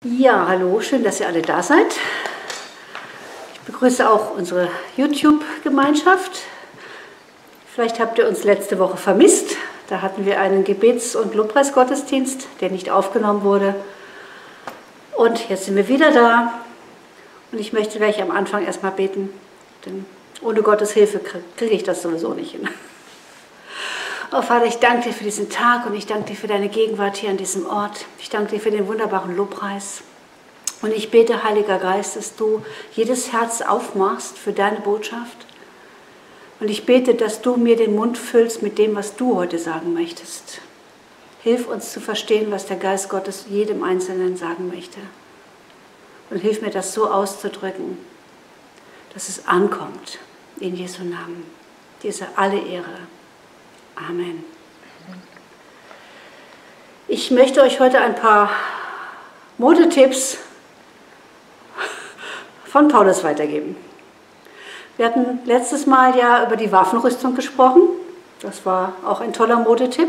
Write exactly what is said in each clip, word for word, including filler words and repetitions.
Ja, hallo, schön, dass ihr alle da seid. Ich begrüße auch unsere YouTube-Gemeinschaft. Vielleicht habt ihr uns letzte Woche vermisst. Da hatten wir einen Gebets- und Lobpreisgottesdienst, der nicht aufgenommen wurde. Und jetzt sind wir wieder da. Und ich möchte gleich am Anfang erstmal beten, denn ohne Gottes Hilfe kriege ich das sowieso nicht hin. Oh Vater, ich danke dir für diesen Tag und ich danke dir für deine Gegenwart hier an diesem Ort. Ich danke dir für den wunderbaren Lobpreis. Und ich bete, Heiliger Geist, dass du jedes Herz aufmachst für deine Botschaft. Und ich bete, dass du mir den Mund füllst mit dem, was du heute sagen möchtest. Hilf uns zu verstehen, was der Geist Gottes jedem Einzelnen sagen möchte. Und hilf mir, das so auszudrücken, dass es ankommt. In Jesu Namen. Dir sei alle Ehre. Amen. Ich möchte euch heute ein paar Modetipps von Paulus weitergeben. Wir hatten letztes Mal ja über die Waffenrüstung gesprochen. Das war auch ein toller Modetipp.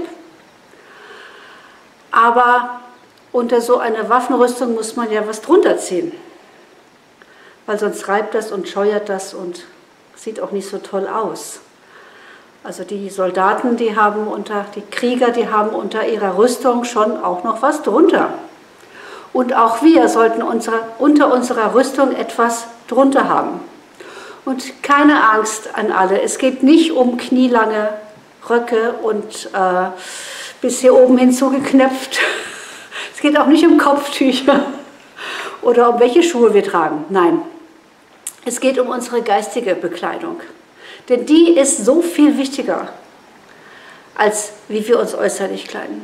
Aber unter so einer Waffenrüstung muss man ja was drunter ziehen. Weil sonst reibt das und scheuert das und sieht auch nicht so toll aus. Also die Soldaten, die haben unter, die Krieger, die haben unter ihrer Rüstung schon auch noch was drunter. Und auch wir sollten unsere, unter unserer Rüstung etwas drunter haben. Und keine Angst an alle, es geht nicht um knielange Röcke und äh, bis hier oben hinzugeknöpft. Es geht auch nicht um Kopftücher oder um welche Schuhe wir tragen. Nein, es geht um unsere geistige Bekleidung. Denn die ist so viel wichtiger, als wie wir uns äußerlich kleiden.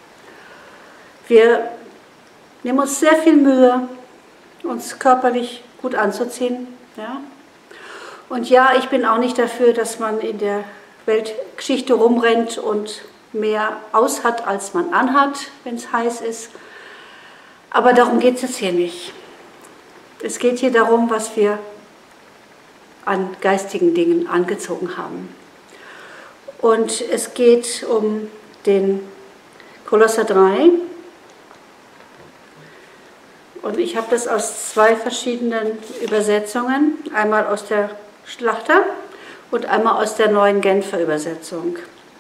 Wir nehmen uns sehr viel Mühe, uns körperlich gut anzuziehen. Ja? Und ja, ich bin auch nicht dafür, dass man in der Weltgeschichte rumrennt und mehr aus hat, als man anhat, wenn es heiß ist. Aber darum geht es jetzt hier nicht. Es geht hier darum, was wir an geistigen Dingen angezogen haben. Und es geht um den Kolosser drei. Und ich habe das aus zwei verschiedenen Übersetzungen, einmal aus der Schlachter und einmal aus der neuen Genfer Übersetzung.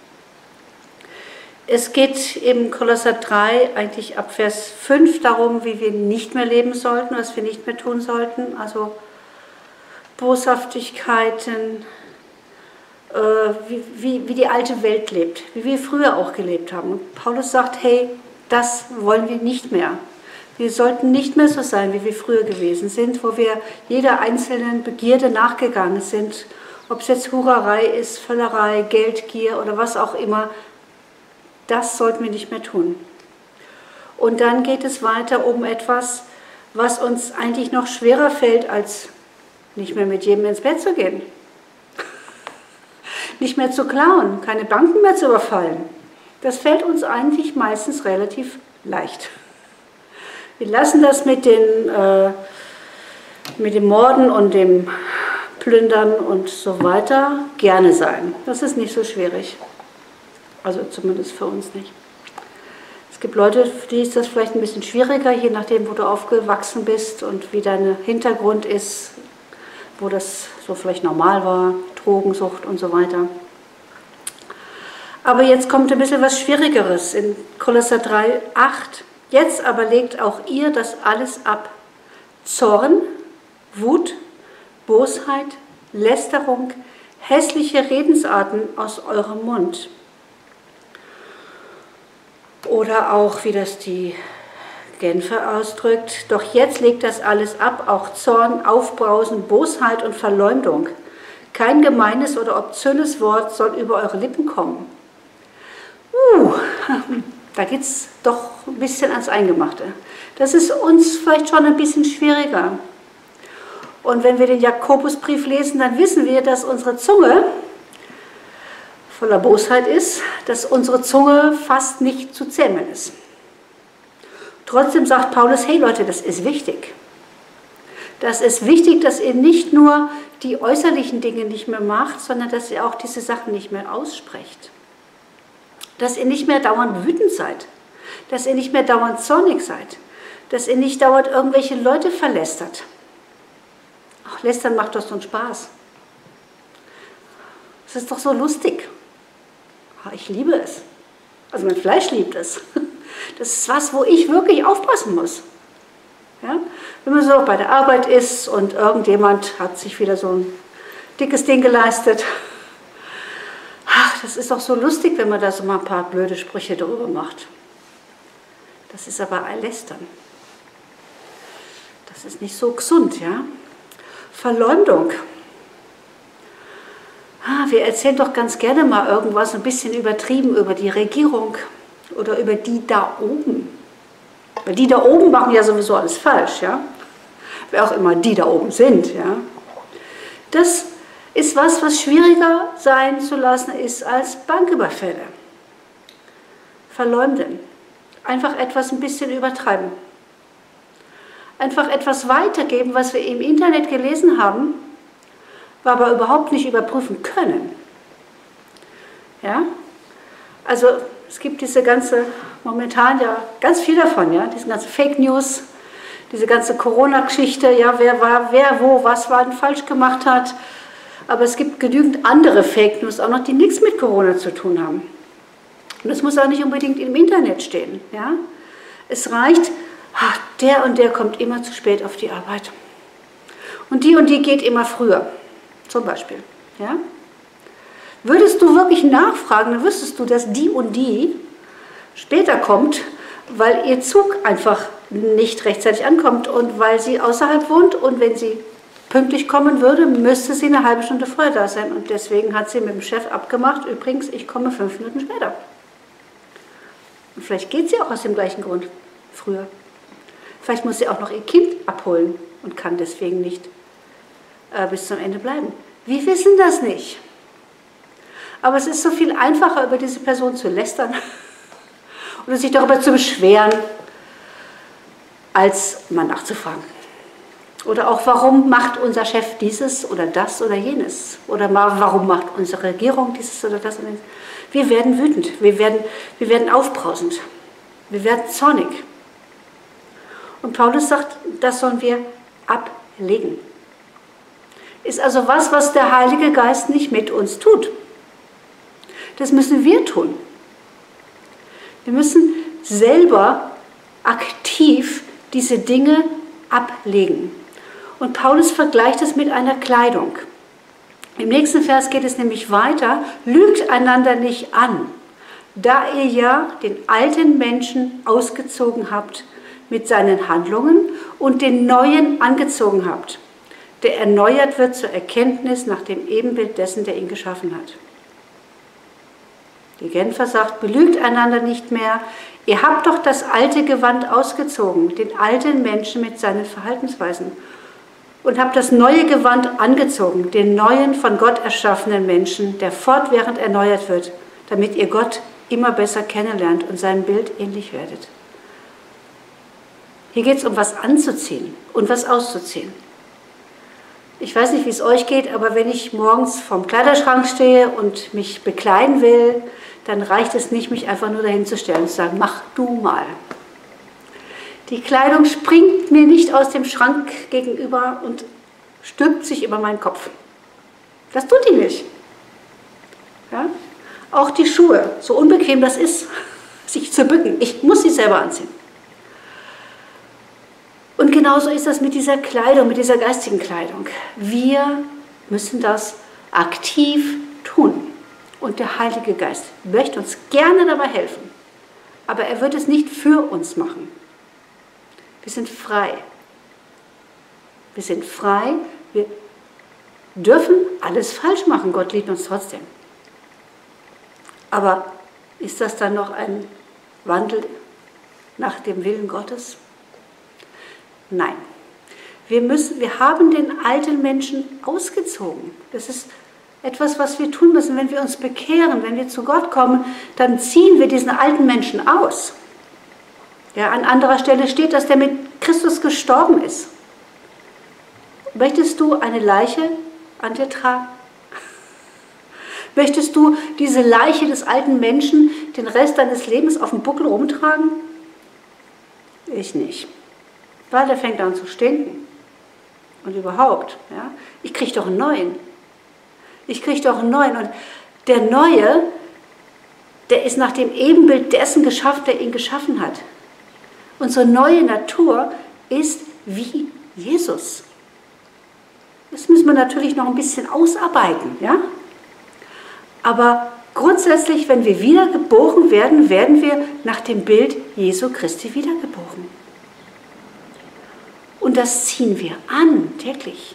Es geht im Kolosser drei eigentlich ab Vers fünf darum, wie wir nicht mehr leben sollten, was wir nicht mehr tun sollten, also Boshaftigkeiten, äh, wie, wie, wie die alte Welt lebt, wie wir früher auch gelebt haben. Und Paulus sagt, hey, das wollen wir nicht mehr. Wir sollten nicht mehr so sein, wie wir früher gewesen sind, wo wir jeder einzelnen Begierde nachgegangen sind, ob es jetzt Hurerei ist, Völlerei, Geldgier oder was auch immer. Das sollten wir nicht mehr tun. Und dann geht es weiter um etwas, was uns eigentlich noch schwerer fällt, als nicht mehr mit jedem ins Bett zu gehen. Nicht mehr zu klauen, keine Banken mehr zu überfallen. Das fällt uns eigentlich meistens relativ leicht. Wir lassen das mit, den, äh, mit dem Morden und dem Plündern und so weiter gerne sein. Das ist nicht so schwierig. Also zumindest für uns nicht. Es gibt Leute, für die ist das vielleicht ein bisschen schwieriger, je nachdem, wo du aufgewachsen bist und wie dein Hintergrund ist, wo das so vielleicht normal war, Drogensucht und so weiter. Aber jetzt kommt ein bisschen was Schwierigeres in Kolosser drei, acht. Jetzt aber legt auch ihr das alles ab. Zorn, Wut, Bosheit, Lästerung, hässliche Redensarten aus eurem Mund. Oder auch, wie das die Genfer ausdrückt, doch jetzt legt das alles ab, auch Zorn, Aufbrausen, Bosheit und Verleumdung. Kein gemeines oder obszönes Wort soll über eure Lippen kommen. Uh, da geht es doch ein bisschen ans Eingemachte. Das ist uns vielleicht schon ein bisschen schwieriger. Und wenn wir den Jakobusbrief lesen, dann wissen wir, dass unsere Zunge voller Bosheit ist, dass unsere Zunge fast nicht zu zähmen ist. Trotzdem sagt Paulus, hey Leute, das ist wichtig. Das ist wichtig, dass ihr nicht nur die äußerlichen Dinge nicht mehr macht, sondern dass ihr auch diese Sachen nicht mehr aussprecht. Dass ihr nicht mehr dauernd wütend seid. Dass ihr nicht mehr dauernd zornig seid. dass ihr nicht dauernd irgendwelche Leute verlästert. Ach, lästern macht doch so einen Spaß. Es ist doch so lustig. Ich liebe es. Also mein Fleisch liebt es. Das ist was, wo ich wirklich aufpassen muss. Ja? Wenn man so bei der Arbeit ist und irgendjemand hat sich wieder so ein dickes Ding geleistet. Ach, das ist doch so lustig, wenn man da so mal ein paar blöde Sprüche darüber macht. Das ist aber ein Lästern. Das ist nicht so gesund, ja. Verleumdung. Ah, wir erzählen doch ganz gerne mal irgendwas ein bisschen übertrieben über die Regierung oder über die da oben. Weil die da oben machen ja sowieso alles falsch, ja. Wer auch immer die da oben sind, ja. Das ist was, was schwieriger sein zu lassen ist als Banküberfälle. Verleumden. Einfach etwas ein bisschen übertreiben. Einfach etwas weitergeben, was wir im Internet gelesen haben, wir aber überhaupt nicht überprüfen können. Ja? Also es gibt diese ganze, momentan ja ganz viel davon, ja, diese ganze Fake News, diese ganze Corona-Geschichte, ja, wer war, wer, wo, was war, falsch gemacht hat. Aber es gibt genügend andere Fake News auch noch, die nichts mit Corona zu tun haben. Und das muss auch nicht unbedingt im Internet stehen. Ja? Es reicht, ach, der und der kommt immer zu spät auf die Arbeit. Und die und die geht immer früher, zum Beispiel. Ja? Würdest du wirklich nachfragen, dann wüsstest du, dass die und die später kommt, weil ihr Zug einfach nicht rechtzeitig ankommt und weil sie außerhalb wohnt und wenn sie pünktlich kommen würde, müsste sie eine halbe Stunde vorher da sein. Und deswegen hat sie mit dem Chef abgemacht, übrigens, ich komme fünf Minuten später. Und vielleicht geht sie auch aus dem gleichen Grund früher. Vielleicht muss sie auch noch ihr Kind abholen und kann deswegen nicht äh, bis zum Ende bleiben. Wir wissen das nicht. Aber es ist so viel einfacher, über diese Person zu lästern oder sich darüber zu beschweren, als mal nachzufragen. Oder auch, warum macht unser Chef dieses oder das oder jenes? Oder mal, warum macht unsere Regierung dieses oder das oder jenes? Wir werden wütend, wir werden, wir werden aufbrausend, wir werden zornig. Und Paulus sagt, das sollen wir ablegen. Ist also was, was der Heilige Geist nicht mit uns tut. Das müssen wir tun. Wir müssen selber aktiv diese Dinge ablegen. Und Paulus vergleicht es mit einer Kleidung. Im nächsten Vers geht es nämlich weiter, lügt einander nicht an, da ihr ja den alten Menschen ausgezogen habt mit seinen Handlungen und den neuen angezogen habt, der erneuert wird zur Erkenntnis nach dem Ebenbild dessen, der ihn geschaffen hat. Die Genfer sagt, belügt einander nicht mehr, ihr habt doch das alte Gewand ausgezogen, den alten Menschen mit seinen Verhaltensweisen, und habt das neue Gewand angezogen, den neuen, von Gott erschaffenen Menschen, der fortwährend erneuert wird, damit ihr Gott immer besser kennenlernt und seinem Bild ähnlich werdet. Hier geht es um was anzuziehen und was auszuziehen. Ich weiß nicht, wie es euch geht, aber wenn ich morgens vorm Kleiderschrank stehe und mich bekleiden will, dann reicht es nicht, mich einfach nur dahin zu stellen und zu sagen, mach du mal. Die Kleidung springt mir nicht aus dem Schrank gegenüber und stülpt sich über meinen Kopf. Das tut die nicht. Ja? Auch die Schuhe, so unbequem das ist, sich zu bücken. Ich muss sie selber anziehen. Und genauso ist das mit dieser Kleidung, mit dieser geistigen Kleidung. Wir müssen das aktiv tun. Und der Heilige Geist möchte uns gerne dabei helfen. Aber er wird es nicht für uns machen. Wir sind frei. Wir sind frei. Wir dürfen alles falsch machen. Gott liebt uns trotzdem. Aber ist das dann noch ein Wandel nach dem Willen Gottes? Nein. Wir, müssen, wir haben den alten Menschen ausgezogen. Das ist etwas, was wir tun müssen. Wenn wir uns bekehren, wenn wir zu Gott kommen, dann ziehen wir diesen alten Menschen aus. Ja, an anderer Stelle steht, dass der mit Christus gestorben ist. Möchtest du eine Leiche an dir tragen? Möchtest du diese Leiche des alten Menschen den Rest deines Lebens auf dem Buckel rumtragen? Ich nicht. weil der fängt an zu stinken. Und überhaupt, ja, ich kriege doch einen neuen. Ich kriege doch einen neuen. Und der Neue, der ist nach dem Ebenbild dessen geschaffen, der ihn geschaffen hat. Unsere neue Natur ist wie Jesus. Das müssen wir natürlich noch ein bisschen ausarbeiten, ja? Aber grundsätzlich, wenn wir wiedergeboren werden, werden wir nach dem Bild Jesu Christi wiedergeboren. Und das ziehen wir an, täglich.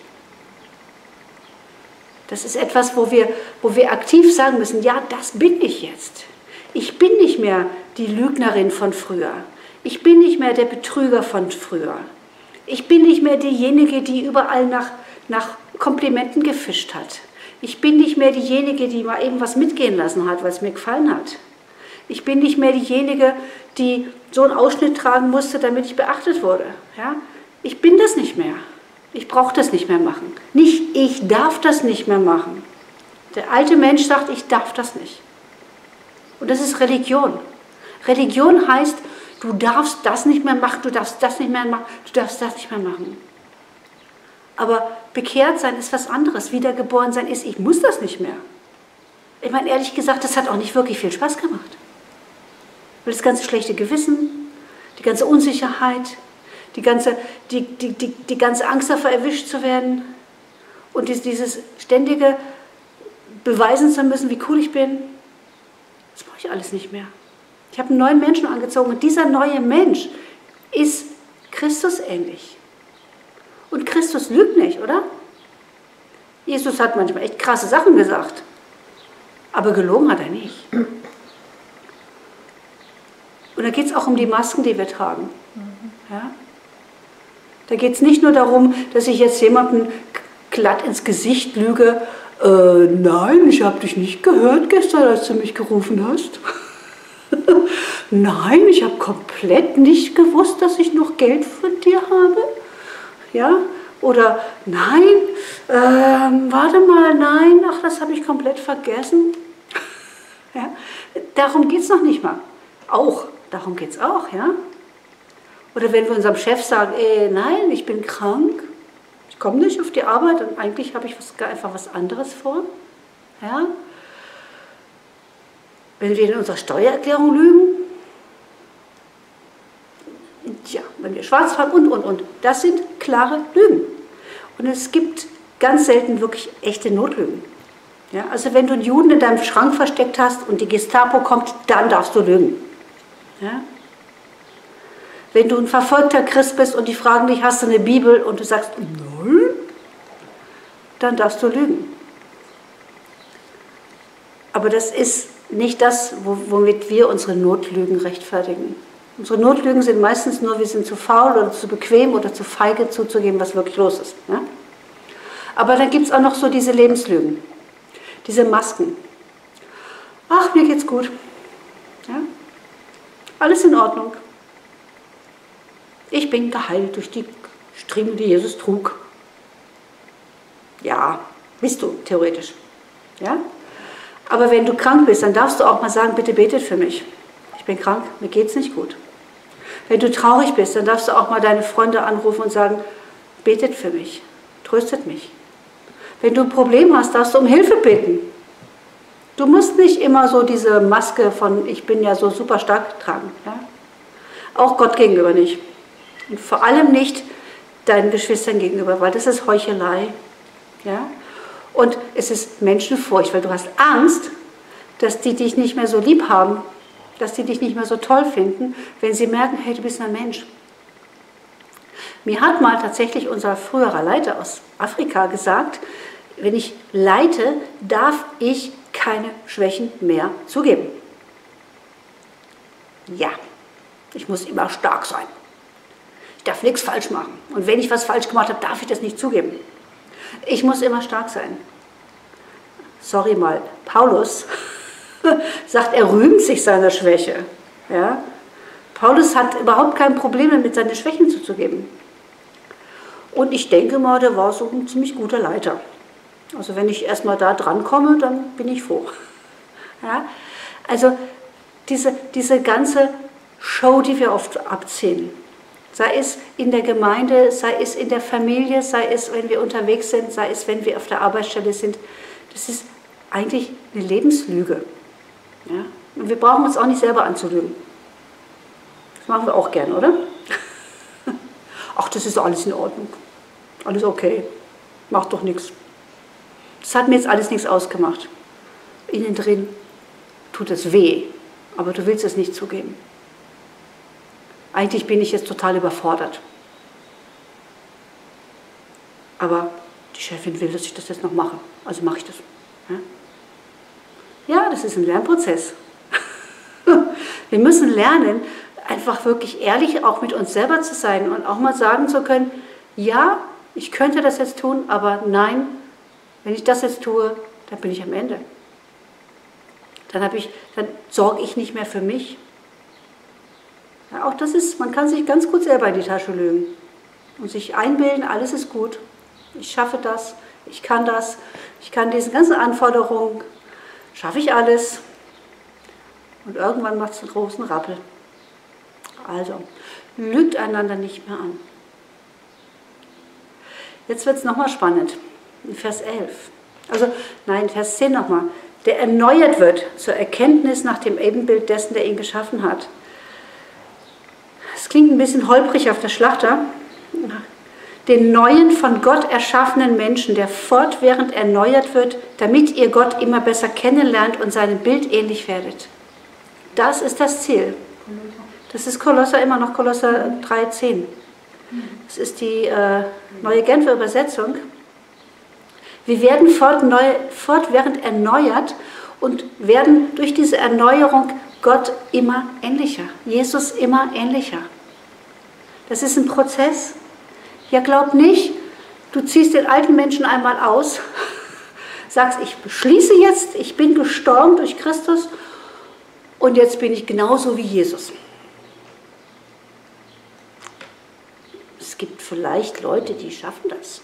Das ist etwas, wo wir, wo wir aktiv sagen müssen, ja, das bin ich jetzt. Ich bin nicht mehr die Lügnerin von früher. Ich bin nicht mehr der Betrüger von früher. Ich bin nicht mehr diejenige, die überall nach, nach Komplimenten gefischt hat. Ich bin nicht mehr diejenige, die mal eben was mitgehen lassen hat, weil es mir gefallen hat. Ich bin nicht mehr diejenige, die so einen Ausschnitt tragen musste, damit ich beachtet wurde. Ja? Ich bin das nicht mehr. Ich brauche das nicht mehr machen. Nicht, ich darf das nicht mehr machen. Der alte Mensch sagt, ich darf das nicht. Und das ist Religion. Religion heißt, du darfst das nicht mehr machen, du darfst das nicht mehr machen, du darfst das nicht mehr machen. Aber bekehrt sein ist was anderes. Wiedergeboren sein ist, ich muss das nicht mehr. Ich meine, ehrlich gesagt, das hat auch nicht wirklich viel Spaß gemacht. Weil das ganze schlechte Gewissen, die ganze Unsicherheit, die ganze, die, die, die, die ganze Angst davor, erwischt zu werden und dieses ständige beweisen zu müssen, wie cool ich bin, das brauche ich alles nicht mehr. Ich habe einen neuen Menschen angezogen und dieser neue Mensch ist Christus ähnlich. Und Christus lügt nicht, oder? Jesus hat manchmal echt krasse Sachen gesagt, aber gelogen hat er nicht. Und da geht es auch um die Masken, die wir tragen. Ja? Da geht es nicht nur darum, dass ich jetzt jemandem glatt ins Gesicht lüge, äh, nein, ich habe dich nicht gehört gestern, als du mich gerufen hast. Nein, ich habe komplett nicht gewusst, dass ich noch Geld von dir habe. Ja? Oder nein, ähm, warte mal, nein, ach, das habe ich komplett vergessen. Ja? Darum geht es noch nicht mal. Auch, darum geht es auch, ja. Oder wenn wir unserem Chef sagen, ey, nein, ich bin krank, ich komme nicht auf die Arbeit und eigentlich habe ich was, einfach was anderes vor. Ja? Wenn wir in unserer Steuererklärung lügen, tja, wenn wir schwarz fahren und, und, und. Das sind klare Lügen. Und es gibt ganz selten wirklich echte Notlügen. Ja? Also wenn du einen Juden in deinem Schrank versteckt hast und die Gestapo kommt, dann darfst du lügen. Ja? Wenn du ein verfolgter Christ bist und die fragen dich, hast du eine Bibel? Und du sagst, nein, dann darfst du lügen. Aber das ist nicht das, womit wir unsere Notlügen rechtfertigen. Unsere Notlügen sind meistens nur, wir sind zu faul oder zu bequem oder zu feige zuzugeben, was wirklich los ist. Ja? Aber dann gibt es auch noch so diese Lebenslügen, diese Masken. Ach, mir geht's gut. Ja? Alles in Ordnung. Ich bin geheilt durch die Striemen, die Jesus trug. Ja, bist du, theoretisch. Ja? Aber wenn du krank bist, dann darfst du auch mal sagen, bitte betet für mich. Ich bin krank, mir geht's nicht gut. Wenn du traurig bist, dann darfst du auch mal deine Freunde anrufen und sagen, betet für mich, tröstet mich. Wenn du ein Problem hast, darfst du um Hilfe bitten. Du musst nicht immer so diese Maske von, ich bin ja so super stark tragen. Ja? Auch Gott gegenüber nicht. Und vor allem nicht deinen Geschwistern gegenüber, weil das ist Heuchelei. Ja? Und es ist Menschenfurcht, weil du hast Angst, dass die dich nicht mehr so lieb haben, dass die dich nicht mehr so toll finden, wenn sie merken, hey, du bist ein Mensch. Mir hat mal tatsächlich unser früherer Leiter aus Afrika gesagt, wenn ich leite, darf ich keine Schwächen mehr zugeben. Ja, ich muss immer stark sein. Ich darf nichts falsch machen. Und wenn ich was falsch gemacht habe, darf ich das nicht zugeben. Ich muss immer stark sein. Sorry mal, Paulus sagt, er rühmt sich seiner Schwäche. Ja? Paulus hat überhaupt kein Problem damit, seine Schwächen zuzugeben. Und ich denke mal, der war so ein ziemlich guter Leiter. Also wenn ich erstmal da dran komme, dann bin ich froh. Ja? Also diese, diese ganze Show, die wir oft abziehen, Sei es in der Gemeinde, sei es in der Familie, sei es, wenn wir unterwegs sind, sei es, wenn wir auf der Arbeitsstelle sind. Das ist eigentlich eine Lebenslüge. Ja? Und wir brauchen uns auch nicht selber anzulügen. Das machen wir auch gern, oder? Ach, das ist alles in Ordnung. Alles okay. Macht doch nichts. Das hat mir jetzt alles nichts ausgemacht. Innen drin tut es weh, aber du willst es nicht zugeben. Eigentlich bin ich jetzt total überfordert. Aber die Chefin will, dass ich das jetzt noch mache. Also mache ich das. Ja, ja, das ist ein Lernprozess. Wir müssen lernen, einfach wirklich ehrlich auch mit uns selber zu sein und auch mal sagen zu können, ja, ich könnte das jetzt tun, aber nein, wenn ich das jetzt tue, dann bin ich am Ende. Dann, habe ich, dann sorge ich nicht mehr für mich. Ja, auch das ist, man kann sich ganz gut selber in die Tasche lügen und sich einbilden, alles ist gut. Ich schaffe das, ich kann das, ich kann diese ganzen Anforderungen, schaffe ich alles. Und irgendwann macht es einen großen Rappel. Also, lügt einander nicht mehr an. Jetzt wird es nochmal spannend, in Vers elf. Also, nein, Vers zehn nochmal. Der erneuert wird zur Erkenntnis nach dem Ebenbild dessen, der ihn geschaffen hat. Es klingt ein bisschen holprig auf der Schlachter. Den neuen, von Gott erschaffenen Menschen, der fortwährend erneuert wird, damit ihr Gott immer besser kennenlernt und seinem Bild ähnlich werdet. Das ist das Ziel. Das ist Kolosser, immer noch Kolosser drei zehn. Das ist die äh, neue Genfer Übersetzung. Wir werden fort neu, fortwährend erneuert und werden durch diese Erneuerung Gott immer ähnlicher, Jesus immer ähnlicher. Das ist ein Prozess. Ja, glaub nicht, du ziehst den alten Menschen einmal aus, sagst, ich beschließe jetzt, ich bin gestorben durch Christus und jetzt bin ich genauso wie Jesus. Es gibt vielleicht Leute, die schaffen das.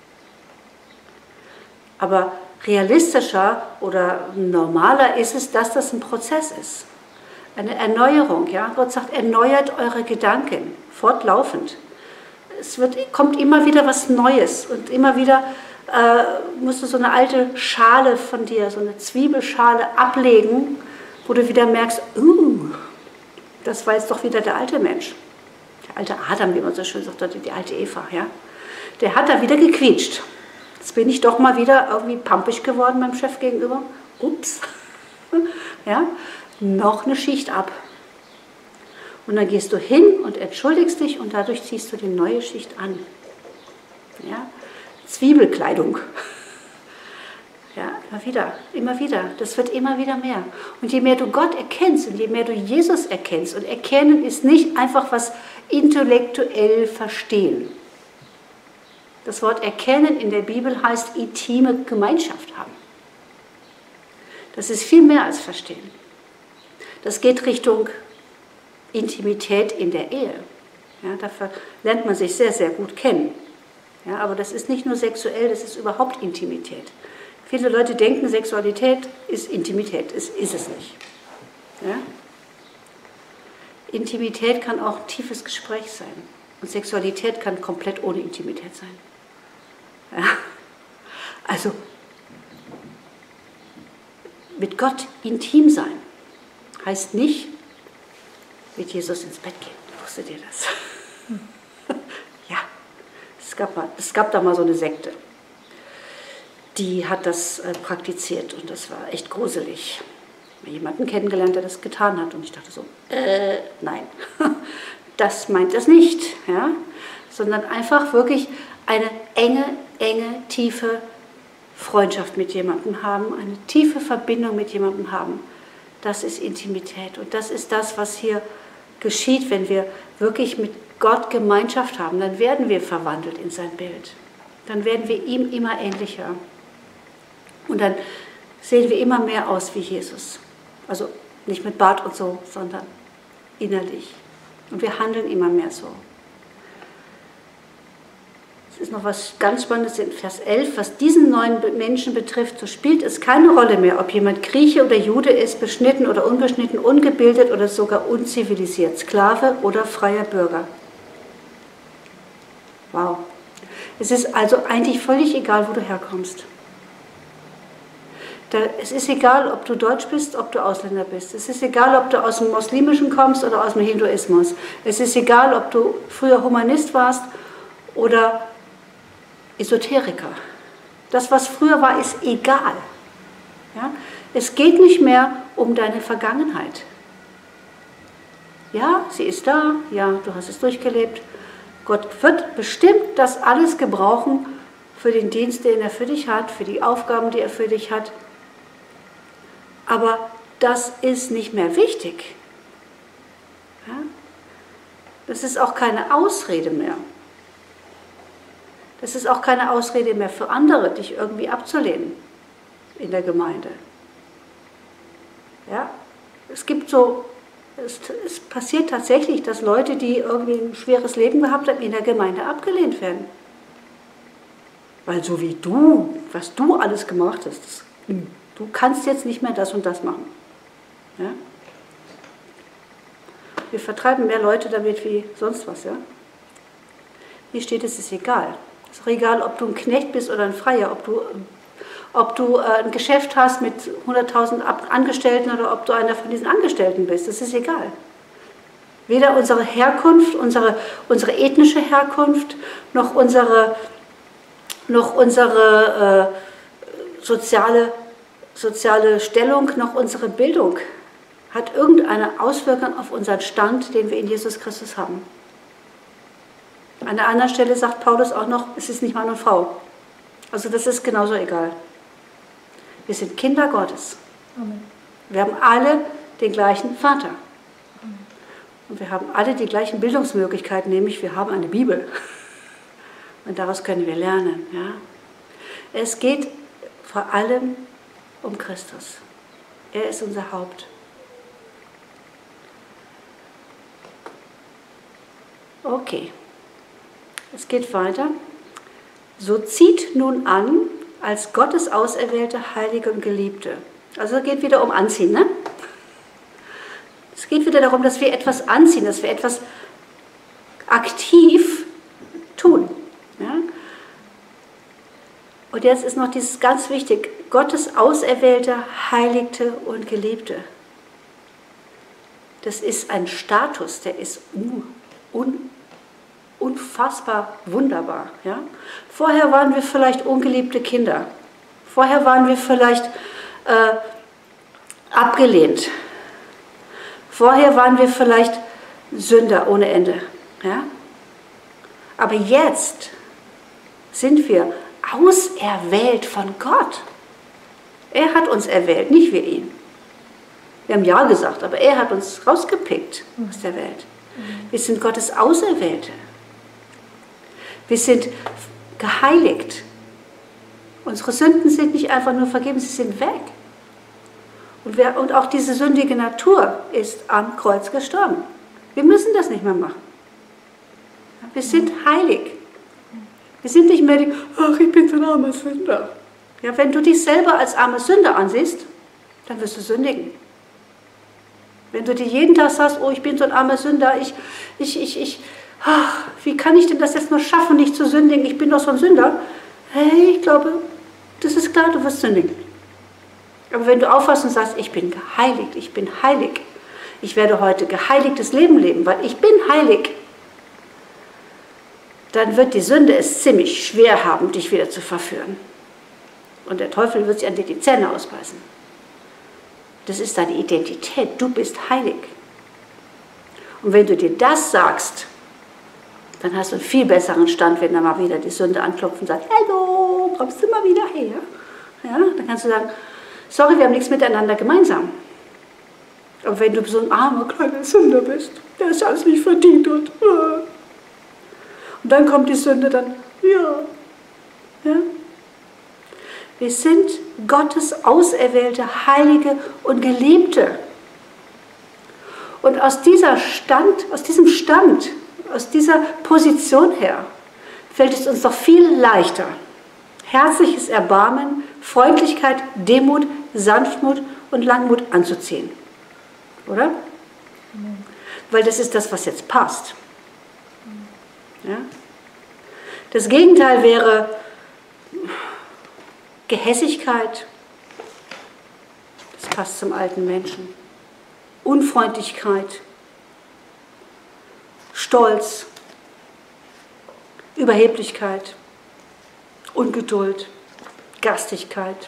Aber realistischer oder normaler ist es, dass das ein Prozess ist. Eine Erneuerung. Ja? Gott sagt, erneuert eure Gedanken, fortlaufend. Es wird, kommt immer wieder was Neues und immer wieder äh, musst du so eine alte Schale von dir, so eine Zwiebelschale ablegen, wo du wieder merkst, uh, das war jetzt doch wieder der alte Mensch. Der alte Adam, wie man so schön sagt, oder die alte Eva. Ja? Der hat da wieder gequietscht. Jetzt bin ich doch mal wieder irgendwie pampig geworden meinem Chef gegenüber. Ups. Ja? Noch eine Schicht ab. Und dann gehst du hin und entschuldigst dich und dadurch ziehst du die neue Schicht an. Ja? Zwiebelkleidung. Ja, immer wieder, immer wieder. Das wird immer wieder mehr. Und je mehr du Gott erkennst und je mehr du Jesus erkennst, und erkennen ist nicht einfach was intellektuell verstehen. Das Wort erkennen in der Bibel heißt intime Gemeinschaft haben. Das ist viel mehr als verstehen. Das geht Richtung Intimität in der Ehe. Ja, dafür lernt man sich sehr, sehr gut kennen. Ja, aber das ist nicht nur sexuell, das ist überhaupt Intimität. Viele Leute denken, Sexualität ist Intimität. Es ist es nicht. Ja? Intimität kann auch ein tiefes Gespräch sein. Und Sexualität kann komplett ohne Intimität sein. Ja? Also, mit Gott intim sein heißt nicht, mit Jesus ins Bett gehen. Wusstet ihr das? Ja, es gab, mal, es gab da mal so eine Sekte, die hat das äh, praktiziert und das war echt gruselig. Ich habe jemanden kennengelernt, der das getan hat und ich dachte so, äh, nein, das meint das nicht, ja? Sondern einfach wirklich eine enge, enge, tiefe Freundschaft mit jemandem haben, eine tiefe Verbindung mit jemandem haben. Das ist Intimität und das ist das, was hier geschieht, wenn wir wirklich mit Gott Gemeinschaft haben. Dann werden wir verwandelt in sein Bild. Dann werden wir ihm immer ähnlicher. Und dann sehen wir immer mehr aus wie Jesus. Also nicht mit Bart und so, sondern innerlich. Und wir handeln immer mehr so. Es ist noch was ganz Spannendes in Vers elf. Was diesen neuen Menschen betrifft, so spielt es keine Rolle mehr, ob jemand Grieche oder Jude ist, beschnitten oder unbeschnitten, ungebildet oder sogar unzivilisiert, Sklave oder freier Bürger. Wow. Es ist also eigentlich völlig egal, wo du herkommst. Da, es ist egal, ob du Deutsch bist, ob du Ausländer bist. Es ist egal, ob du aus dem Muslimischen kommst oder aus dem Hinduismus. Es ist egal, ob du früher Humanist warst oder Esoteriker. Das, was früher war, ist egal. Ja? Es geht nicht mehr um deine Vergangenheit. Ja, sie ist da, ja, du hast es durchgelebt. Gott wird bestimmt das alles gebrauchen für den Dienst, den er für dich hat, für die Aufgaben, die er für dich hat. Aber das ist nicht mehr wichtig. Ja? Das ist auch keine Ausrede mehr. Das ist auch keine Ausrede mehr für andere, dich irgendwie abzulehnen in der Gemeinde. Ja? Es gibt so, es, es passiert tatsächlich, dass Leute, die irgendwie ein schweres Leben gehabt haben, in der Gemeinde abgelehnt werden. Weil so wie du, was du alles gemacht hast, das, du kannst jetzt nicht mehr das und das machen. Ja? Wir vertreiben mehr Leute damit wie sonst was. Ja? Hier steht, es ist egal. Es ist auch egal, ob du ein Knecht bist oder ein Freier, ob du, ob du ein Geschäft hast mit hunderttausend Angestellten oder ob du einer von diesen Angestellten bist. Das ist egal. Weder unsere Herkunft, unsere, unsere ethnische Herkunft, noch unsere, noch unsere äh, soziale soziale Stellung, noch unsere Bildung hat irgendeine Auswirkung auf unseren Stand, den wir in Jesus Christus haben. An der anderen Stelle sagt Paulus auch noch, es ist nicht Mann und Frau. Also das ist genauso egal. Wir sind Kinder Gottes. Amen. Wir haben alle den gleichen Vater. Amen. Und wir haben alle die gleichen Bildungsmöglichkeiten, nämlich wir haben eine Bibel. Und daraus können wir lernen. Ja? Es geht vor allem um Christus. Er ist unser Haupt. Okay, es geht weiter. So zieht nun an, als Gottes auserwählte, Heilige und Geliebte. Also es geht wieder um Anziehen, ne? Es geht wieder darum, dass wir etwas anziehen, dass wir etwas aktiv tun. Ja? Und jetzt ist noch dieses ganz wichtig, Gottes auserwählte, Heiligte und Geliebte. Das ist ein Status, der ist un, un, unfassbar wunderbar. Ja? Vorher waren wir vielleicht ungeliebte Kinder. Vorher waren wir vielleicht äh, abgelehnt. Vorher waren wir vielleicht Sünder ohne Ende. Ja? Aber jetzt sind wir auserwählt von Gott. Er hat uns erwählt, nicht wir ihn. Wir haben Ja gesagt, aber er hat uns rausgepickt aus der Welt. Wir sind Gottes Auserwählte. Wir sind geheiligt. Unsere Sünden sind nicht einfach nur vergeben, sie sind weg. Und, wir, und auch diese sündige Natur ist am Kreuz gestorben. Wir müssen das nicht mehr machen. Wir sind heilig. Wir sind nicht mehr die, ach, ich bin so ein armer Sünder. Ja, wenn du dich selber als armer Sünder ansiehst, dann wirst du sündigen. Wenn du dir jeden Tag sagst, oh, ich bin so ein armer Sünder, ich, ich, ich, ich, ach, wie kann ich denn das jetzt nur schaffen, nicht zu sündigen, ich bin doch so ein Sünder. Hey, ich glaube, das ist klar, du wirst sündigen. Aber wenn du aufwachst und sagst, ich bin geheiligt, ich bin heilig, ich werde heute geheiligtes Leben leben, weil ich bin heilig, dann wird die Sünde es ziemlich schwer haben, dich wieder zu verführen. Und der Teufel wird sich an dir die Zähne ausbeißen. Das ist deine Identität, du bist heilig. Und wenn du dir das sagst, dann hast du einen viel besseren Stand, wenn da mal wieder die Sünde anklopft und sagt, hallo, kommst du mal wieder her? Ja, dann kannst du sagen, sorry, wir haben nichts miteinander gemeinsam. Aber wenn du so ein armer, kleiner Sünder bist, der es alles nicht verdient hat. Und dann kommt die Sünde, dann, ja, ja. Wir sind Gottes auserwählte, Heilige und Geliebte. Und aus dieser Stand, aus diesem Stand, aus dieser Position her, fällt es uns doch viel leichter, herzliches Erbarmen, Freundlichkeit, Demut, Sanftmut und Langmut anzuziehen. Oder? Mhm. Weil das ist das, was jetzt passt. Ja? Das Gegenteil wäre Gehässigkeit. Das passt zum alten Menschen. Unfreundlichkeit, Stolz, Überheblichkeit, Ungeduld, Garstigkeit,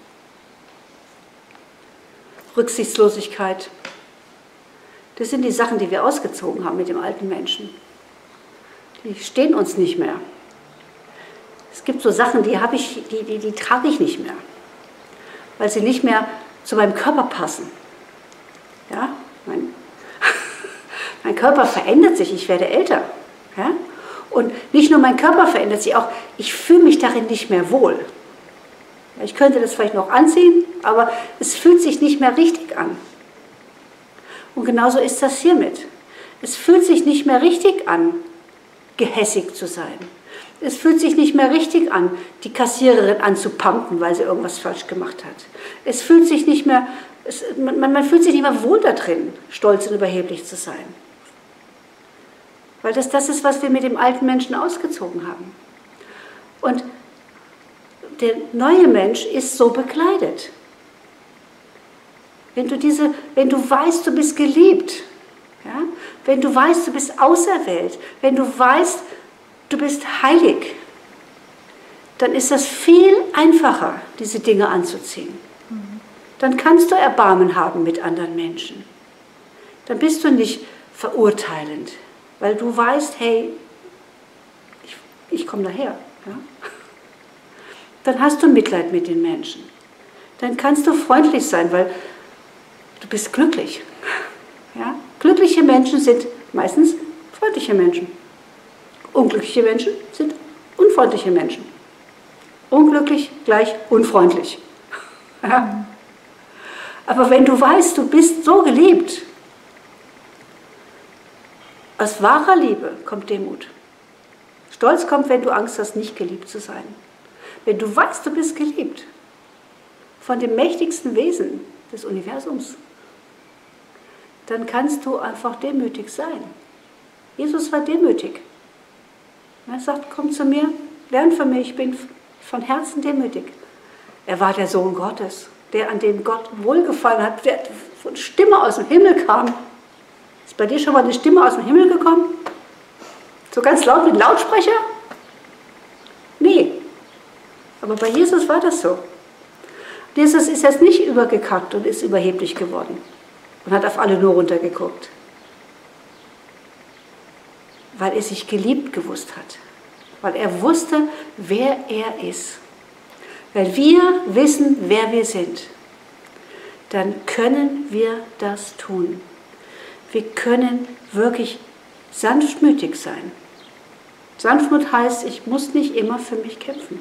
Rücksichtslosigkeit. Das sind die Sachen, die wir ausgezogen haben mit dem alten Menschen. Die stehen uns nicht mehr. Es gibt so Sachen, die, habe ich, die, die, die trage ich nicht mehr, weil sie nicht mehr zu meinem Körper passen. Ja? Mein, mein Körper verändert sich, ich werde älter. Ja? Und nicht nur mein Körper verändert sich, auch ich fühle mich darin nicht mehr wohl. Ich könnte das vielleicht noch anziehen, aber es fühlt sich nicht mehr richtig an. Und genauso ist das hiermit. Es fühlt sich nicht mehr richtig an, gehässig zu sein. Es fühlt sich nicht mehr richtig an, die Kassiererin anzupumpen, weil sie irgendwas falsch gemacht hat. Es fühlt sich nicht mehr, es, man, man fühlt sich nicht mehr wohl da drin, stolz und überheblich zu sein. Weil das das ist, was wir mit dem alten Menschen ausgezogen haben. Und der neue Mensch ist so bekleidet. Wenn du, diese, wenn du weißt, du bist geliebt, ja? Wenn du weißt, du bist auserwählt, wenn du weißt, du bist heilig, dann ist das viel einfacher, diese Dinge anzuziehen. Mhm. Dann kannst du Erbarmen haben mit anderen Menschen. Dann bist du nicht verurteilend, weil du weißt, hey, ich, ich komme daher. Ja? Dann hast du Mitleid mit den Menschen. Dann kannst du freundlich sein, weil du bist glücklich. Ja? Glückliche Menschen sind meistens freundliche Menschen. Unglückliche Menschen sind unfreundliche Menschen. Unglücklich gleich unfreundlich. Ja? Aber wenn du weißt, du bist so geliebt, aus wahrer Liebe kommt Demut. Stolz kommt, wenn du Angst hast, nicht geliebt zu sein. Wenn du weißt, du bist geliebt von dem mächtigsten Wesen des Universums, dann kannst du einfach demütig sein. Jesus war demütig. Er sagt, komm zu mir, lern von mir, ich bin von Herzen demütig. Er war der Sohn Gottes, der an dem Gott wohlgefallen hat, der von Stimme aus dem Himmel kam. Ist bei dir schon mal eine Stimme aus dem Himmel gekommen? So ganz laut mit Lautsprecher? Nee. Aber bei Jesus war das so. Jesus ist jetzt nicht übergekackt und ist überheblich geworden und hat auf alle nur runtergeguckt. Weil er sich geliebt gewusst hat. Weil er wusste, wer er ist. Weil wir wissen, wer wir sind, dann können wir das tun. Wir können wirklich sanftmütig sein. Sanftmut heißt, ich muss nicht immer für mich kämpfen.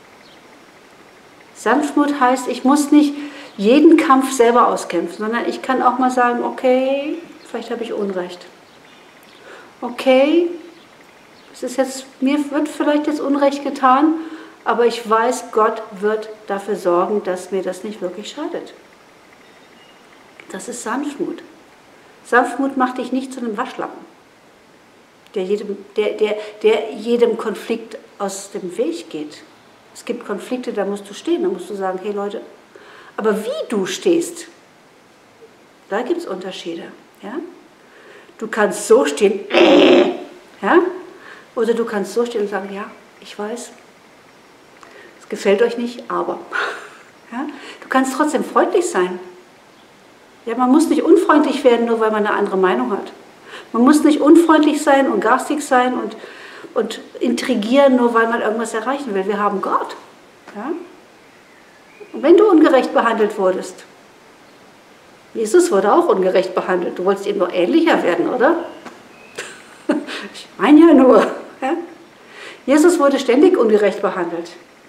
Sanftmut heißt, ich muss nicht jeden Kampf selber auskämpfen, sondern ich kann auch mal sagen, okay, vielleicht habe ich Unrecht. Okay, es ist jetzt, mir wird vielleicht jetzt Unrecht getan, aber ich weiß, Gott wird dafür sorgen, dass mir das nicht wirklich schadet. Das ist Sanftmut. Sanftmut macht dich nicht zu einem Waschlappen, der jedem, der, der, der jedem Konflikt aus dem Weg geht. Es gibt Konflikte, da musst du stehen, da musst du sagen, hey Leute, aber wie du stehst, da gibt es Unterschiede. Ja? Du kannst so stehen, ja? Oder du kannst so stehen und sagen, ja, ich weiß, es gefällt euch nicht, aber. Ja? Du kannst trotzdem freundlich sein. Ja, man muss nicht unfreundlich werden, nur weil man eine andere Meinung hat. Man muss nicht unfreundlich sein und garstig sein und, und intrigieren, nur weil man irgendwas erreichen will. Wir haben Gott. Ja? Und wenn du ungerecht behandelt wurdest, Jesus wurde auch ungerecht behandelt. Du wolltest ihm doch ähnlicher werden, oder? Ich meine ja nur. Ja? Jesus wurde ständig ungerecht behandelt.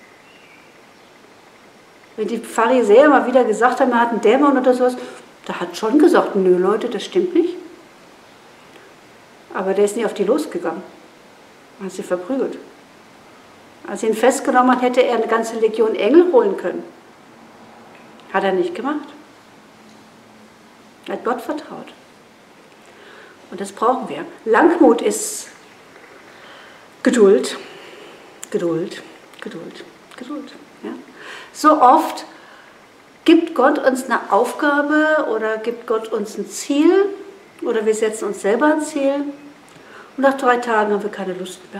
Wenn die Pharisäer mal wieder gesagt haben, er hat einen Dämon oder sowas, da hat schon gesagt, nö Leute, das stimmt nicht. Aber der ist nicht auf die losgegangen. Er hat sie verprügelt. Als sie ihn festgenommen hat, hätte er eine ganze Legion Engel holen können. Hat er nicht gemacht. Er hat Gott vertraut. Und das brauchen wir. Langmut ist Geduld. Geduld, Geduld, Geduld. Ja? So oft gibt Gott uns eine Aufgabe oder gibt Gott uns ein Ziel oder wir setzen uns selber ein Ziel und nach drei Tagen haben wir keine Lust mehr.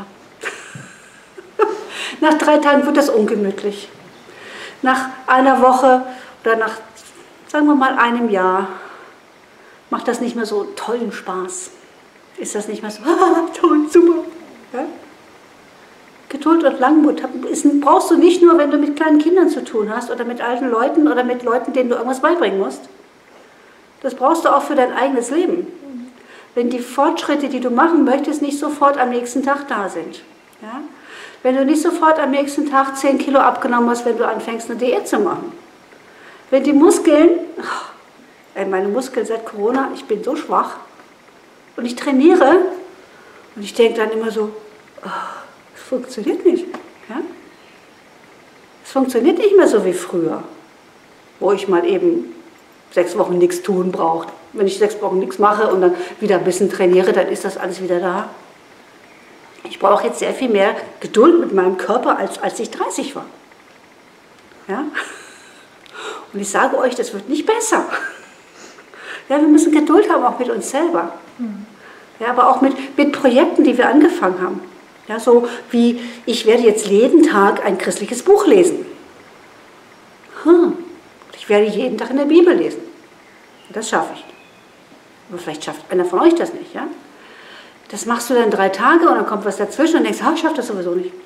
Nach drei Tagen wird das ungemütlich. Nach einer Woche oder nach, sagen wir mal, einem Jahr macht das nicht mehr so tollen Spaß. Ist das nicht mehr so, ah, toll, super. Ja? Geduld und Langmut ist, brauchst du nicht nur, wenn du mit kleinen Kindern zu tun hast oder mit alten Leuten oder mit Leuten, denen du irgendwas beibringen musst. Das brauchst du auch für dein eigenes Leben. Wenn die Fortschritte, die du machen möchtest, nicht sofort am nächsten Tag da sind. Ja? Wenn du nicht sofort am nächsten Tag zehn Kilo abgenommen hast, wenn du anfängst, eine Diät zu machen. Wenn die Muskeln, oh, meine Muskeln seit Corona, ich bin so schwach und ich trainiere und ich denke dann immer so, oh, es funktioniert nicht. Ja? Es funktioniert nicht mehr so wie früher, wo ich mal eben sechs Wochen nichts tun brauche. Wenn ich sechs Wochen nichts mache und dann wieder ein bisschen trainiere, dann ist das alles wieder da. Ich brauche jetzt sehr viel mehr Geduld mit meinem Körper, als, als ich dreißig war. Ja? Und ich sage euch, das wird nicht besser. Ja, wir müssen Geduld haben, auch mit uns selber. Ja, aber auch mit, mit Projekten, die wir angefangen haben. Ja, so wie, ich werde jetzt jeden Tag ein christliches Buch lesen. Hm. Ich werde jeden Tag in der Bibel lesen. Das schaffe ich. Aber vielleicht schafft einer von euch das nicht. Ja? Das machst du dann drei Tage und dann kommt was dazwischen und denkst, ah, ich schaffe das sowieso nicht.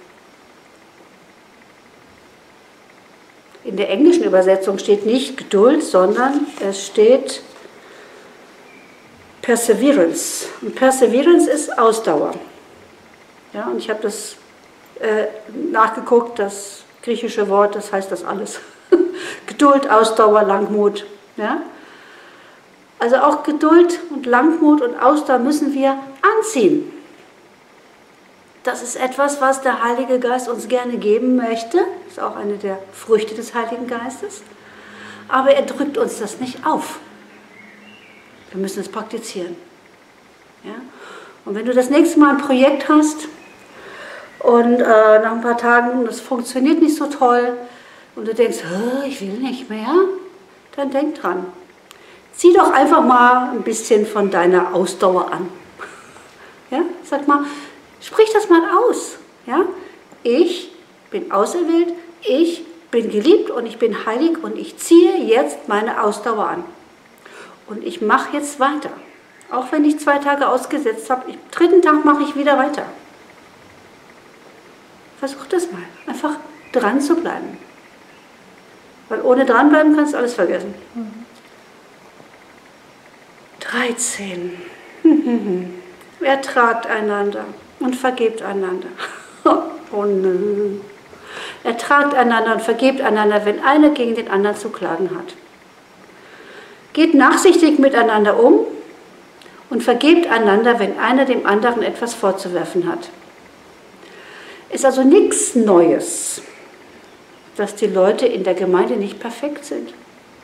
In der englischen Übersetzung steht nicht Geduld, sondern es steht Perseverance. Und Perseverance ist Ausdauer. Ja, und ich habe das äh, nachgeguckt, das griechische Wort, das heißt das alles. Geduld, Ausdauer, Langmut. Ja? Also auch Geduld und Langmut und Ausdauer müssen wir anziehen. Das ist etwas, was der Heilige Geist uns gerne geben möchte. Das ist auch eine der Früchte des Heiligen Geistes. Aber er drückt uns das nicht auf. Wir müssen es praktizieren. Ja? Und wenn du das nächste Mal ein Projekt hast und äh, nach ein paar Tagen das funktioniert nicht so toll und du denkst, ich will nicht mehr, dann denk dran. Zieh doch einfach mal ein bisschen von deiner Ausdauer an. Ja? Sag mal, sprich das mal aus. Ja? Ich bin auserwählt, ich bin geliebt und ich bin heilig und ich ziehe jetzt meine Ausdauer an. Und ich mache jetzt weiter. Auch wenn ich zwei Tage ausgesetzt habe, am dritten Tag mache ich wieder weiter. Versuch das mal, einfach dran zu bleiben. Weil ohne dranbleiben kannst du alles vergessen. Mhm. dreizehn. Ertragt einander und vergebt einander. Oh nö. Ertragt einander und vergebt einander, wenn einer gegen den anderen zu klagen hat. Geht nachsichtig miteinander um und vergebt einander, wenn einer dem anderen etwas vorzuwerfen hat. Ist also nichts Neues, dass die Leute in der Gemeinde nicht perfekt sind.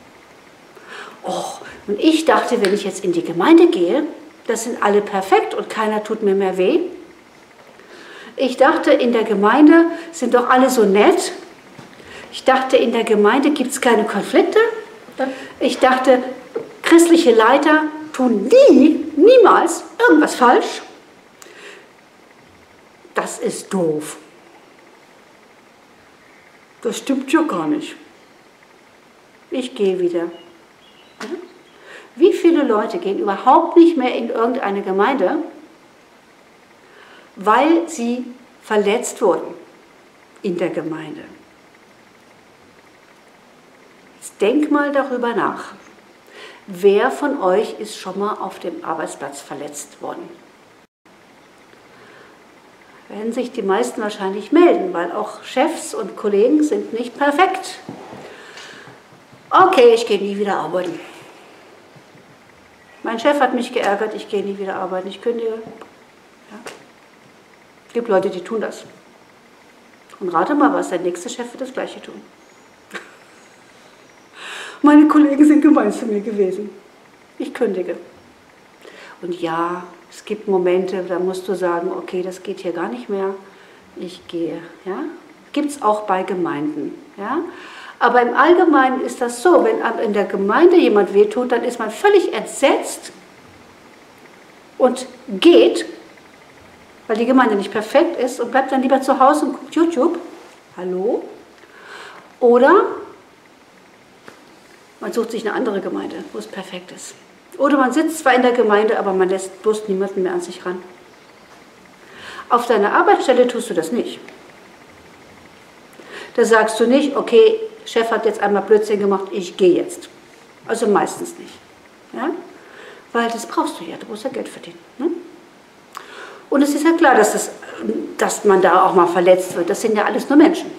Och, und ich dachte, wenn ich jetzt in die Gemeinde gehe, das sind alle perfekt und keiner tut mir mehr weh. Ich dachte, in der Gemeinde sind doch alle so nett. Ich dachte, in der Gemeinde gibt es keine Konflikte. Ich dachte, christliche Leiter tun nie, niemals irgendwas falsch. Das ist doof. Das stimmt ja gar nicht. Ich gehe wieder. Wie viele Leute gehen überhaupt nicht mehr in irgendeine Gemeinde, weil sie verletzt wurden in der Gemeinde? Jetzt denk mal darüber nach. Wer von euch ist schon mal auf dem Arbeitsplatz verletzt worden? Werden sich die meisten wahrscheinlich melden, weil auch Chefs und Kollegen sind nicht perfekt. Okay, ich gehe nie wieder arbeiten. Mein Chef hat mich geärgert, ich gehe nie wieder arbeiten, ich kündige. Ja. Es gibt Leute, die tun das. Und rate mal, was der nächste Chef wird das Gleiche tun. Meine Kollegen sind gemein zu mir gewesen. Ich kündige. Und ja, es gibt Momente, da musst du sagen, okay, das geht hier gar nicht mehr. ich gehe. Ja? Gibt es auch bei Gemeinden. Ja? Aber im Allgemeinen ist das so, wenn in der Gemeinde jemand wehtut, dann ist man völlig entsetzt und geht, weil die Gemeinde nicht perfekt ist und bleibt dann lieber zu Hause und guckt YouTube. Hallo? Oder man sucht sich eine andere Gemeinde, wo es perfekt ist. Oder man sitzt zwar in der Gemeinde, aber man lässt bloß niemanden mehr an sich ran. Auf deiner Arbeitsstelle tust du das nicht. Da sagst du nicht, okay, Chef hat jetzt einmal Blödsinn gemacht, ich gehe jetzt. Also meistens nicht. Ja? Weil das brauchst du ja, du musst ja Geld verdienen. Ne? Und es ist ja klar, dass, das, dass man da auch mal verletzt wird. Das sind ja alles nur Menschen.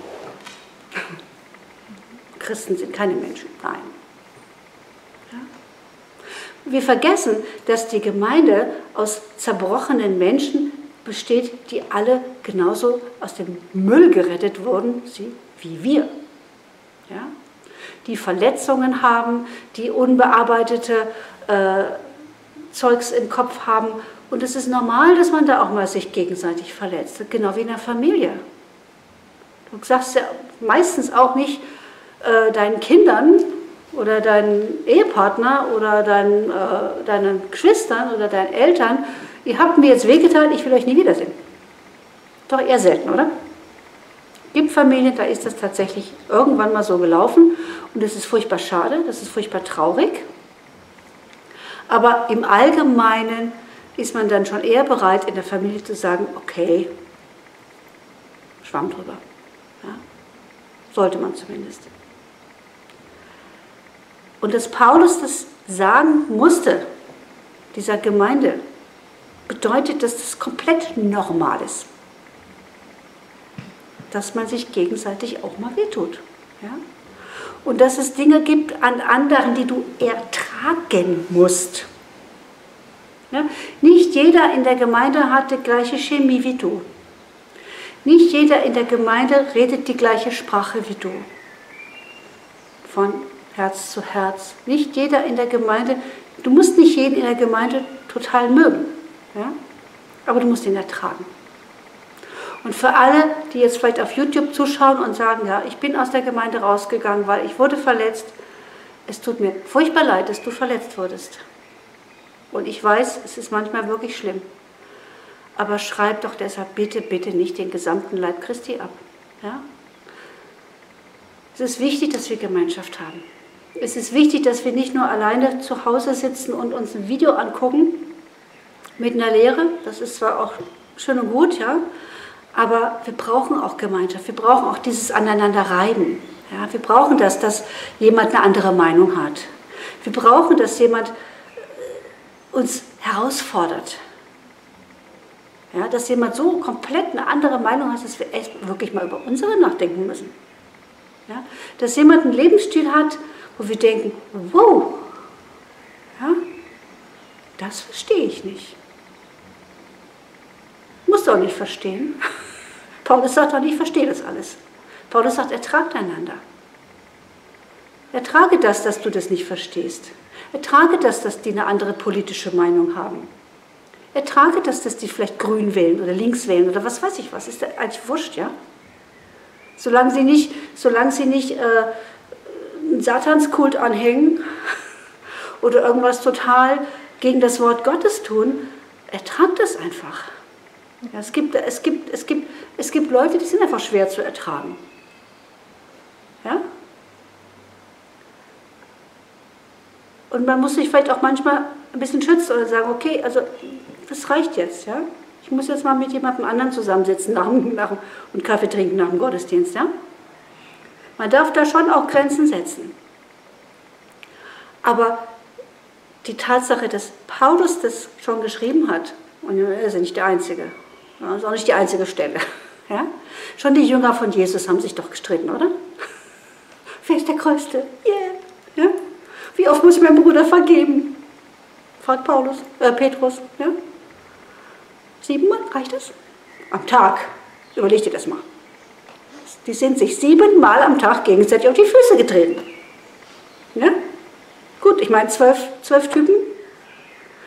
Christen sind keine Menschen, nein. Ja? Wir vergessen, dass die Gemeinde aus zerbrochenen Menschen besteht, die alle genauso aus dem Müll gerettet wurden, sie, wie wir. Ja? Die Verletzungen haben, die unbearbeitete äh, Zeugs im Kopf haben. Und es ist normal, dass man da auch mal sich gegenseitig verletzt, genau wie in der Familie. Du sagst ja meistens auch nicht äh, deinen Kindern oder deinen Ehepartner oder deinen, äh, deinen Geschwistern oder deinen Eltern, ihr habt mir jetzt wehgetan, ich will euch nie wiedersehen. Doch eher selten, oder? Es gibt Familien, da ist das tatsächlich irgendwann mal so gelaufen und das ist furchtbar schade, das ist furchtbar traurig. Aber im Allgemeinen ist man dann schon eher bereit, in der Familie zu sagen, okay, Schwamm drüber. Ja? Sollte man zumindest. Und dass Paulus das sagen musste, dieser Gemeinde, bedeutet, dass das komplett normal ist. Dass man sich gegenseitig auch mal wehtut. Ja? Und dass es Dinge gibt an anderen, die du ertragen musst. Ja? Nicht jeder in der Gemeinde hat die gleiche Chemie wie du. Nicht jeder in der Gemeinde redet die gleiche Sprache wie du. Von Herz zu Herz. Nicht jeder in der Gemeinde, du musst nicht jeden in der Gemeinde total mögen. Ja? Aber du musst ihn ertragen. Und für alle, die jetzt vielleicht auf YouTube zuschauen und sagen, ja, ich bin aus der Gemeinde rausgegangen, weil ich wurde verletzt, es tut mir furchtbar leid, dass du verletzt wurdest. Und ich weiß, es ist manchmal wirklich schlimm. Aber schreib doch deshalb bitte, bitte nicht den gesamten Leib Christi ab. Ja? Es ist wichtig, dass wir Gemeinschaft haben. Es ist wichtig, dass wir nicht nur alleine zu Hause sitzen und uns ein Video angucken mit einer Lehre. Das ist zwar auch schön und gut, ja, aber wir brauchen auch Gemeinschaft. Wir brauchen auch dieses Aneinanderreiben. Ja? Wir brauchen das, dass jemand eine andere Meinung hat. Wir brauchen, dass jemand uns herausfordert. Ja, dass jemand so komplett eine andere Meinung hat, dass wir echt wirklich mal über unsere nachdenken müssen. Ja, dass jemand einen Lebensstil hat, wo wir denken, wow, ja, das verstehe ich nicht. Musst du auch nicht verstehen. Paulus sagt auch nicht, ich verstehe das alles. Paulus sagt, ertragt einander. Ertrage das, dass du das nicht verstehst. Ertrage das, dass die eine andere politische Meinung haben. Ertrage das, dass die vielleicht grün wählen oder links wählen oder was weiß ich was. Ist eigentlich wurscht, ja? Solange sie nicht, solange sie nicht äh, einen Satanskult anhängen oder irgendwas total gegen das Wort Gottes tun, ertragt das einfach. Ja, es gibt, es gibt, es gibt, es gibt Leute, die sind einfach schwer zu ertragen. Ja? Und man muss sich vielleicht auch manchmal ein bisschen schützen oder sagen, okay, also das reicht jetzt, ja. Ich muss jetzt mal mit jemandem anderen zusammensitzen nach, nach, und Kaffee trinken nach dem Gottesdienst, ja. Man darf da schon auch Grenzen setzen. Aber die Tatsache, dass Paulus das schon geschrieben hat, und er ist ja nicht der Einzige, das ist auch nicht die einzige Stelle, ja. Schon die Jünger von Jesus haben sich doch gestritten, oder? Wer ist der Größte? Yeah. Ja? Wie oft muss ich meinem Bruder vergeben? Fragt Paulus, äh, Petrus, ja? Siebenmal, reicht das? Am Tag. Überleg dir das mal. Die sind sich siebenmal am Tag gegenseitig auf die Füße getreten. Ja? Gut, ich meine zwölf, zwölf Typen.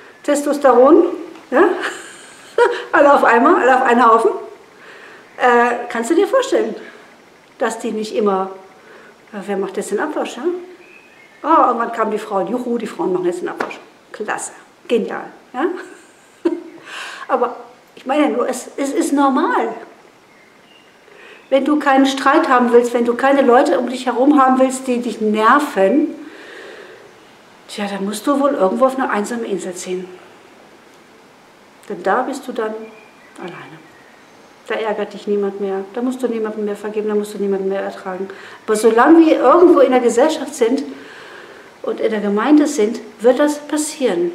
Testosteron, ja? Alle auf einmal, alle auf einen Haufen. Äh, Aber kannst du dir vorstellen, dass die nicht immer, wer macht jetzt den Abwasch? Ja? Oh, irgendwann kamen die Frauen, juhu, die Frauen machen jetzt den Abwasch. Klasse, genial. Ja? Aber ich meine nur, es, es ist normal. Wenn du keinen Streit haben willst, wenn du keine Leute um dich herum haben willst, die dich nerven, tja, dann musst du wohl irgendwo auf eine einsame Insel ziehen. Denn da bist du dann alleine. Da ärgert dich niemand mehr, da musst du niemandem mehr vergeben, da musst du niemanden mehr ertragen. Aber solange wir irgendwo in der Gesellschaft sind und in der Gemeinde sind, wird das passieren.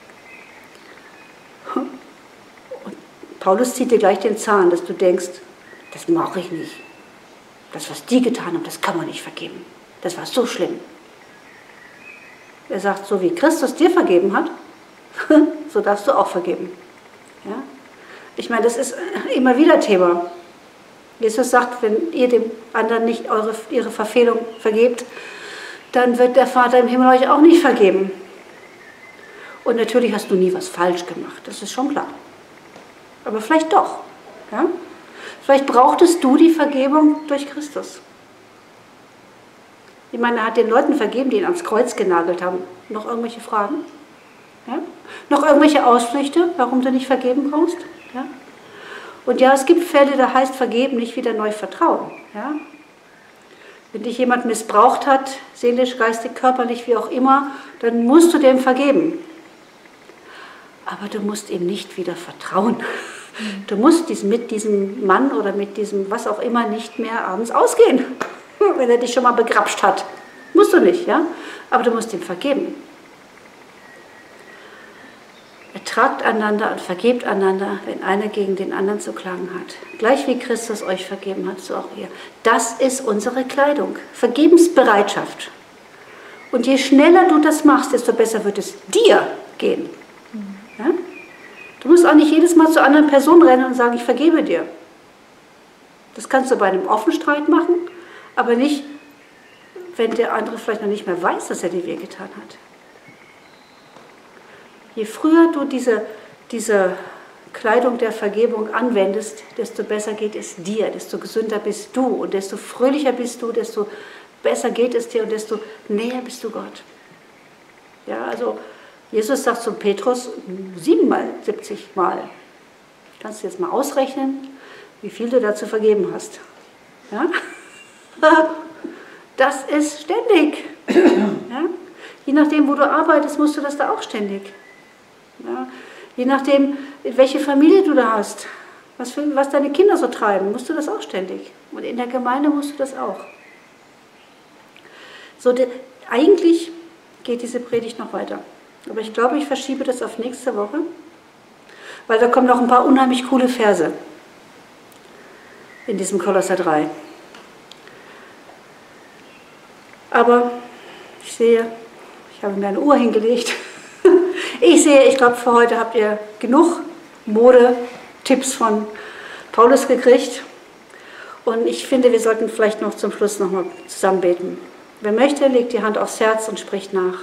Und Paulus zieht dir gleich den Zahn, dass du denkst, das mache ich nicht. Das, was die getan haben, das kann man nicht vergeben. Das war so schlimm. Er sagt, so wie Christus dir vergeben hat, so darfst du auch vergeben. Ja? Ich meine, das ist immer wieder Thema. Jesus sagt, wenn ihr dem anderen nicht eure, ihre Verfehlung vergebt, dann wird der Vater im Himmel euch auch nicht vergeben. Und natürlich hast du nie was falsch gemacht, das ist schon klar. Aber vielleicht doch. Ja? Vielleicht brauchtest du die Vergebung durch Christus. Ich meine, er hat den Leuten vergeben, die ihn ans Kreuz genagelt haben. Noch irgendwelche Fragen? Ja? Noch irgendwelche Ausflüchte, warum du nicht vergeben kannst? Ja? Und ja, es gibt Fälle, da heißt vergeben nicht wieder neu vertrauen. Ja? Wenn dich jemand missbraucht hat, seelisch, geistig, körperlich, wie auch immer, dann musst du dem vergeben. Aber du musst ihm nicht wieder vertrauen. Du musst dies, mit diesem Mann oder mit diesem was auch immer nicht mehr abends ausgehen, wenn er dich schon mal begrapscht hat. Musst du nicht, ja? Aber du musst ihm vergeben. Ertragt einander und vergebt einander, wenn einer gegen den anderen zu klagen hat. Gleich wie Christus euch vergeben hat, so auch ihr. Das ist unsere Kleidung. Vergebensbereitschaft. Und je schneller du das machst, desto besser wird es dir gehen. Ja? Du musst auch nicht jedes Mal zu anderen Personen rennen und sagen, ich vergebe dir. Das kannst du bei einem offenen Streit machen, aber nicht, wenn der andere vielleicht noch nicht mehr weiß, dass er dir wehgetan hat. Je früher du diese, diese Kleidung der Vergebung anwendest, desto besser geht es dir, desto gesünder bist du und desto fröhlicher bist du, desto besser geht es dir und desto näher bist du Gott. Ja, also Jesus sagt zu Petrus siebenmal, siebzig Mal. Kannst du jetzt mal ausrechnen, wie viel du dazu vergeben hast. Ja? Das ist ständig. Ja? Je nachdem, wo du arbeitest, musst du das da auch ständig. Ja? Je nachdem, welche Familie du da hast, was, für, was deine Kinder so treiben, musst du das auch ständig. Und in der Gemeinde musst du das auch. So, de, eigentlich geht diese Predigt noch weiter. Aber ich glaube, ich verschiebe das auf nächste Woche, weil da kommen noch ein paar unheimlich coole Verse in diesem Kolosser drei. Aber ich sehe, ich habe mir eine Uhr hingelegt. Ich sehe, ich glaube, für heute habt ihr genug Mode-Tipps von Paulus gekriegt. Und ich finde, wir sollten vielleicht noch zum Schluss nochmal zusammen beten. Wer möchte, legt die Hand aufs Herz und spricht nach.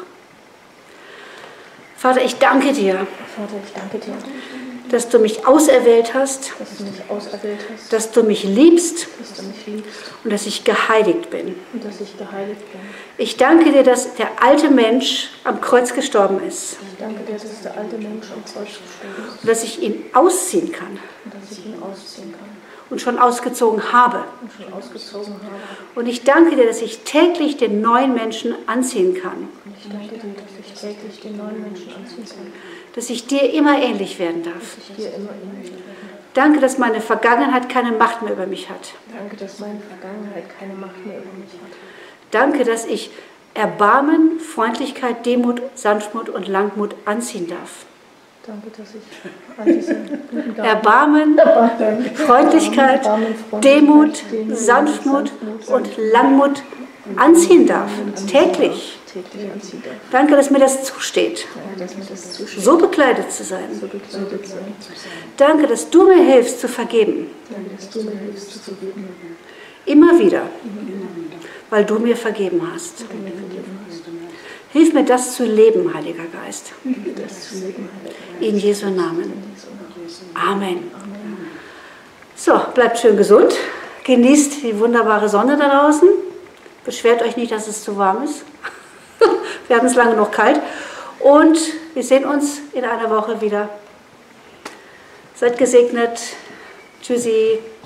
Vater, ich danke dir, Vater, ich danke dir, dass du mich auserwählt hast, dass du mich auserwählt hast, dass du mich liebst, dass du mich liebst und dass ich geheiligt bin. und dass ich geheiligt bin. Ich danke dir, dass der alte Mensch am Kreuz gestorben ist Ich danke dir, dass der alte Mensch am Kreuz gestorben ist und dass ich ihn ausziehen kann und dass ich ihn ausziehen kann und schon ausgezogen habe. und schon ausgezogen habe. Und ich danke dir, dass ich täglich den neuen Menschen anziehen kann, Und ich danke dir, dass ich täglich den neuen Menschen anziehen kann, dass ich dir immer ähnlich werden darf. dass ich dir immer ähnlich werde. Danke, dass meine Vergangenheit keine Macht mehr über mich hat. Danke, dass meine Vergangenheit keine Macht mehr über mich hat. Danke, dass ich Erbarmen, Freundlichkeit, Demut, Sanftmut und Langmut anziehen darf. Danke, dass ich all diese guten Gaben, Erbarmen, Freundlichkeit, Erbarmen, Freundlichkeit, Demut, Demut, Sanftmut Sanftmut und Langmut anziehen darf, täglich. täglich anziehen darf. Danke, dass mir das zusteht, Danke, dass mir das zusteht, so bekleidet zu sein. so bekleidet sein. Danke, dass du mir hilfst zu vergeben, Danke, dass du mir hilfst zu vergeben, immer wieder, weil du mir vergeben hast. du mir vergeben hast. Hilf mir, das zu leben, Heiliger Geist. Das zu leben, Heiliger Geist. In Jesu Namen. In Jesu Namen. Amen. Amen. So, bleibt schön gesund, genießt die wunderbare Sonne da draußen, beschwert euch nicht, dass es zu warm ist. Wir hatten es lange noch kalt und wir sehen uns in einer Woche wieder. Seid gesegnet. Tschüssi.